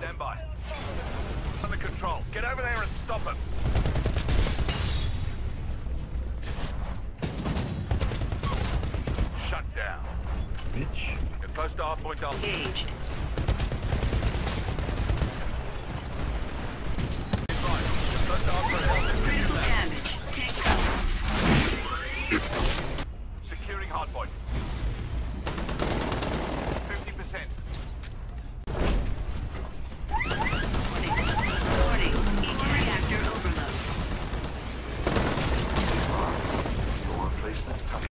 Stand by. Under control. Get over there and stop him. Shut down. Bitch. You're close to hard point. Engaged.